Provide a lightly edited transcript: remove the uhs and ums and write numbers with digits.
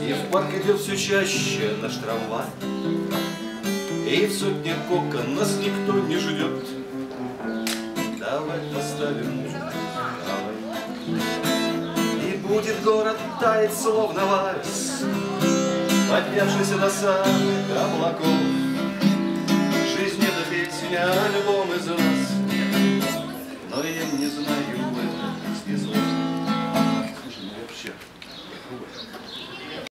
И в парк идет все чаще наш трамвай, и в сотнях окон нас никто не ждет. Давай поставим, давай. И будет город таять, словно вальс, поднявшийся до самых облаков. Жизнь — это песня о любом из нас.